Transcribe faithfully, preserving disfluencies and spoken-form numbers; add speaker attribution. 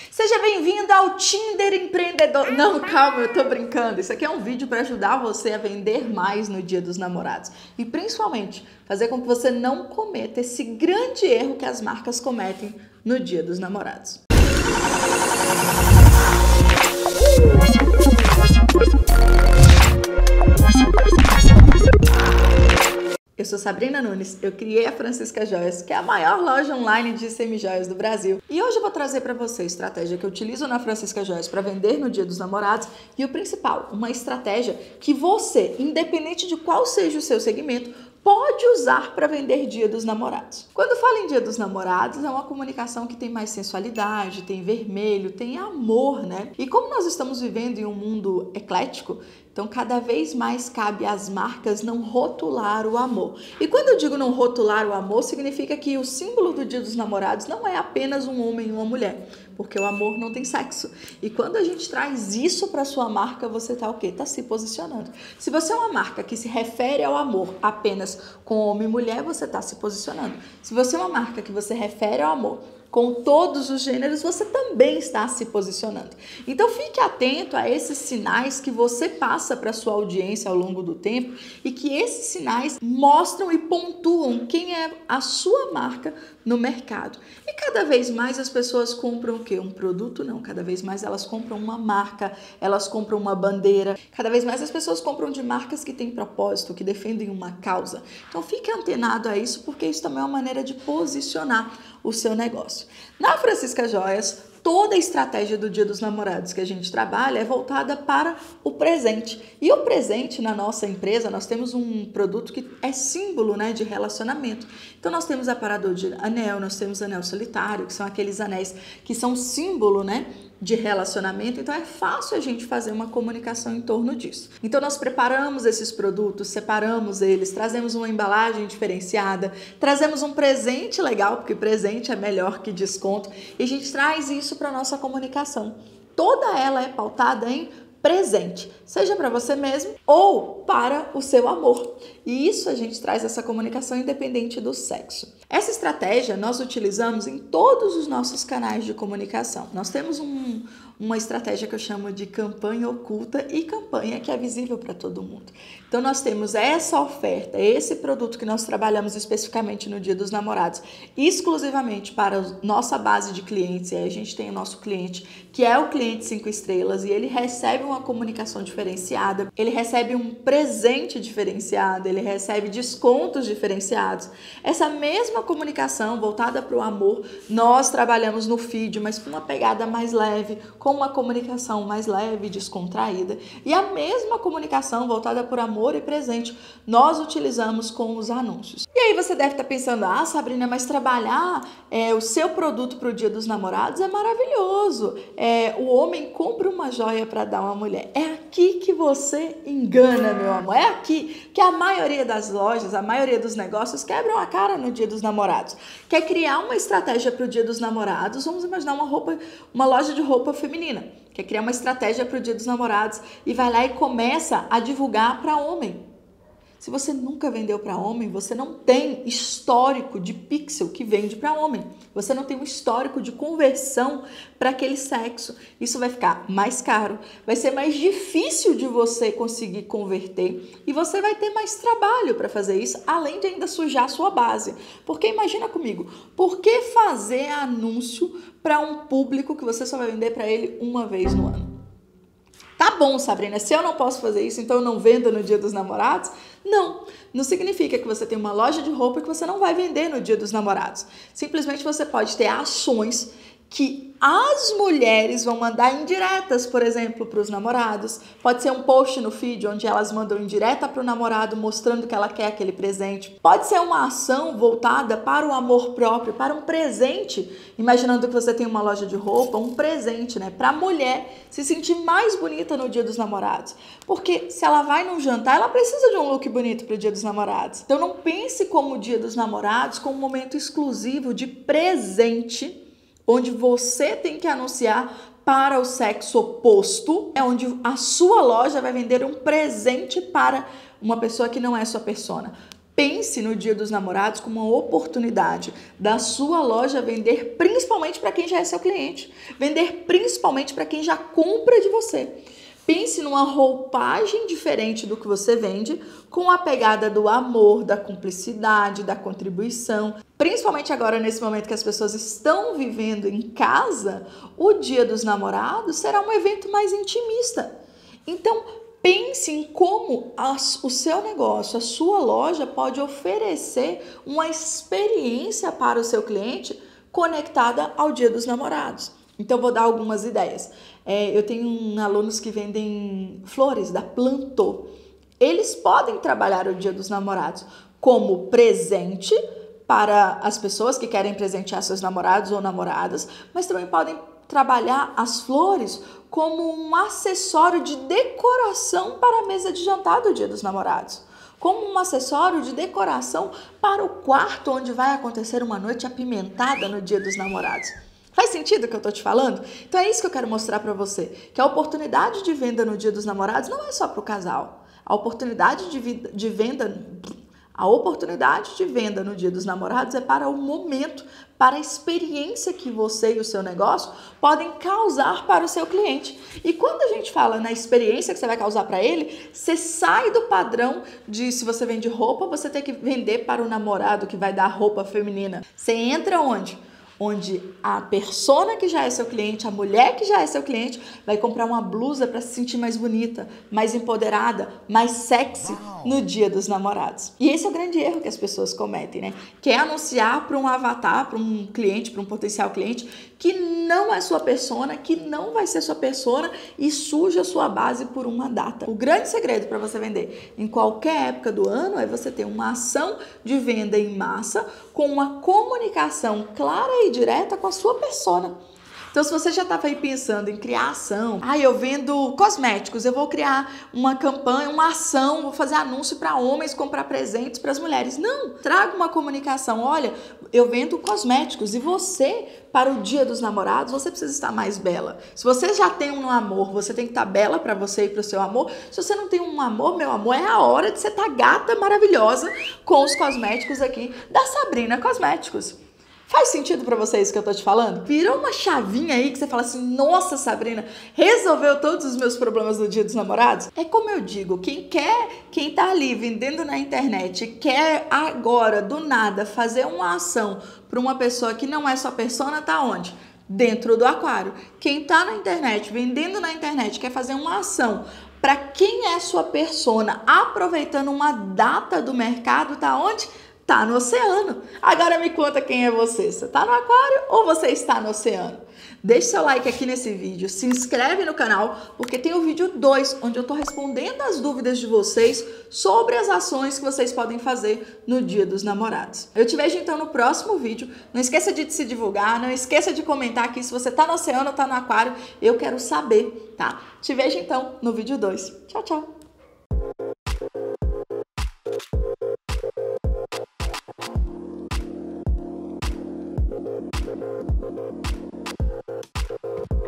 Speaker 1: Seja bem-vindo ao Tinder Empreendedor. Não, calma, eu tô brincando. Isso aqui é um vídeo para ajudar você a vender mais no Dia dos Namorados. E principalmente, fazer com que você não cometa esse grande erro que as marcas cometem no Dia dos Namorados. Eu sou Sabrina Nunes, eu criei a Francisca Joias, que é a maior loja online de semi-joias do Brasil. E hoje eu vou trazer para você a estratégia que eu utilizo na Francisca Joias para vender no Dia dos Namorados e o principal, uma estratégia que você, independente de qual seja o seu segmento, pode usar para vender Dia dos Namorados. Quando fala em Dia dos Namorados, é uma comunicação que tem mais sensualidade, tem vermelho, tem amor, né? E como nós estamos vivendo em um mundo eclético, então cada vez mais cabe às marcas não rotular o amor. E quando eu digo não rotular o amor, significa que o símbolo do Dia dos Namorados não é apenas um homem e uma mulher, porque o amor não tem sexo. E quando a gente traz isso para sua marca, você tá o quê? Tá se posicionando. Se você é uma marca que se refere ao amor apenas com homem e mulher, você tá se posicionando. Se você é uma marca que você refere ao amor com todos os gêneros, você também está se posicionando. Então fique atento a esses sinais que você passa para sua audiência ao longo do tempo e que esses sinais mostram e pontuam quem é a sua marca no mercado. E cada vez mais as pessoas compram o quê? Um produto? Não. Cada vez mais elas compram uma marca, elas compram uma bandeira. Cada vez mais as pessoas compram de marcas que têm propósito, que defendem uma causa. Então fique antenado a isso, porque isso também é uma maneira de posicionar o seu negócio. Na Francisca Joias, toda a estratégia do Dia dos Namorados que a gente trabalha é voltada para o presente. E o presente na nossa empresa, nós temos um produto que é símbolo, né, de relacionamento. Então nós temos aparador de anel, nós temos anel solitário, que são aqueles anéis que são símbolo, né, de relacionamento, então é fácil a gente fazer uma comunicação em torno disso. Então nós preparamos esses produtos, separamos eles, trazemos uma embalagem diferenciada, trazemos um presente legal, porque presente é melhor que desconto, e a gente traz isso para nossa comunicação. Toda ela é pautada em presente, seja para você mesmo ou para o seu amor. E isso a gente traz essa comunicação independente do sexo. Essa estratégia nós utilizamos em todos os nossos canais de comunicação. Nós temos um, uma estratégia que eu chamo de campanha oculta e campanha que é visível para todo mundo. Então nós temos essa oferta, esse produto que nós trabalhamos especificamente no Dia dos Namorados, exclusivamente para a nossa base de clientes. E aí a gente tem o nosso cliente, que é o cliente cinco estrelas, e ele recebe uma comunicação diferenciada, ele recebe um presente diferenciado, ele recebe descontos diferenciados. Essa mesma comunicação voltada para o amor, nós trabalhamos no feed, mas com uma pegada mais leve, com uma comunicação mais leve, descontraída. E a mesma comunicação voltada por amor e presente, nós utilizamos com os anúncios. E aí você deve estar pensando, ah, Sabrina, mas trabalhar é, o seu produto para o Dia dos Namorados é maravilhoso. É, o homem compra uma joia para dar uma mulher. É aqui que você engana, meu amor. É aqui que a maioria das lojas, a maioria dos negócios quebram a cara no Dia dos Namorados. Quer criar uma estratégia para o Dia dos Namorados? Vamos imaginar uma roupa, uma loja de roupa feminina. Quer criar uma estratégia para o Dia dos Namorados e vai lá e começa a divulgar para homem. Se você nunca vendeu para homem, você não tem histórico de pixel que vende para homem. Você não tem um histórico de conversão para aquele sexo. Isso vai ficar mais caro, vai ser mais difícil de você conseguir converter e você vai ter mais trabalho para fazer isso, além de ainda sujar a sua base. Porque imagina comigo, por que fazer anúncio para um público que você só vai vender para ele uma vez no ano? Tá bom, Sabrina, se eu não posso fazer isso, então eu não vendo no Dia dos Namorados? Não, não significa que você tem uma loja de roupa que você não vai vender no Dia dos Namorados. Simplesmente você pode ter ações que as mulheres vão mandar indiretas, por exemplo, para os namorados. Pode ser um post no feed onde elas mandam indireta para o namorado mostrando que ela quer aquele presente. Pode ser uma ação voltada para o amor próprio, para um presente. Imaginando que você tem uma loja de roupa, um presente, né? Para a mulher se sentir mais bonita no Dia dos Namorados. Porque se ela vai num jantar, ela precisa de um look bonito para o Dia dos Namorados. Então não pense como o Dia dos Namorados como um momento exclusivo de presente, onde você tem que anunciar para o sexo oposto, é onde a sua loja vai vender um presente para uma pessoa que não é sua persona. pense no Dia dos Namorados como uma oportunidade da sua loja vender principalmente para quem já é seu cliente, vender principalmente para quem já compra de você. Pense numa roupagem diferente do que você vende, com a pegada do amor, da cumplicidade, da contribuição. Principalmente agora, nesse momento que as pessoas estão vivendo em casa, o Dia dos Namorados será um evento mais intimista. Então, pense em como a, o seu negócio, a sua loja pode oferecer uma experiência para o seu cliente conectada ao Dia dos Namorados. Então, vou dar algumas ideias. É, eu tenho um, alunos que vendem flores da Plantô. Eles podem trabalhar o Dia dos Namorados como presente para as pessoas que querem presentear seus namorados ou namoradas, mas também podem trabalhar as flores como um acessório de decoração para a mesa de jantar do Dia dos Namorados, como um acessório de decoração para o quarto onde vai acontecer uma noite apimentada no Dia dos Namorados. Faz sentido o que eu tô te falando? Então é isso que eu quero mostrar para você, que a oportunidade de venda no Dia dos Namorados não é só para o casal. A oportunidade de, vida, de venda... A oportunidade de venda no Dia dos Namorados é para o momento, para a experiência que você e o seu negócio podem causar para o seu cliente. E quando a gente fala na experiência que você vai causar para ele, você sai do padrão de, se você vende roupa, você tem que vender para o namorado que vai dar roupa feminina. Você entra onde? Onde a persona que já é seu cliente, a mulher que já é seu cliente, vai comprar uma blusa para se sentir mais bonita, mais empoderada, mais sexy no Dia dos Namorados. E esse é o grande erro que as pessoas cometem, né? Que é anunciar para um avatar, para um cliente, para um potencial cliente, que não é sua persona, que não vai ser sua persona e suja sua base por uma data. O grande segredo para você vender em qualquer época do ano é você ter uma ação de venda em massa com uma comunicação clara e direta com a sua persona. Então, se você já estava aí pensando em criar ação, ah, eu vendo cosméticos, eu vou criar uma campanha, uma ação, vou fazer anúncio para homens comprar presentes para as mulheres. Não, traga uma comunicação. Olha, eu vendo cosméticos e você, para o Dia dos Namorados, você precisa estar mais bela. Se você já tem um amor, você tem que estar bela para você e para o seu amor. Se você não tem um amor, meu amor, é a hora de você estar gata, maravilhosa com os cosméticos aqui da Sabrina Cosméticos. Faz sentido pra você isso que eu tô te falando? Virou uma chavinha aí que você fala assim, nossa, Sabrina, resolveu todos os meus problemas no Dia dos Namorados? É como eu digo, quem quer, quem tá ali vendendo na internet, quer agora, do nada, fazer uma ação pra uma pessoa que não é sua persona, tá onde? Dentro do aquário. Quem tá na internet, vendendo na internet, quer fazer uma ação pra quem é sua persona, aproveitando uma data do mercado, tá onde? Tá no oceano. Agora me conta quem é você. Você tá no aquário ou você está no oceano? Deixe seu like aqui nesse vídeo, se inscreve no canal, porque tem o vídeo dois, onde eu tô respondendo as dúvidas de vocês sobre as ações que vocês podem fazer no Dia dos Namorados. Eu te vejo então no próximo vídeo. Não esqueça de se divulgar, não esqueça de comentar aqui se você tá no oceano ou tá no aquário. Eu quero saber, tá? Te vejo então no vídeo dois. Tchau, tchau! Thank you.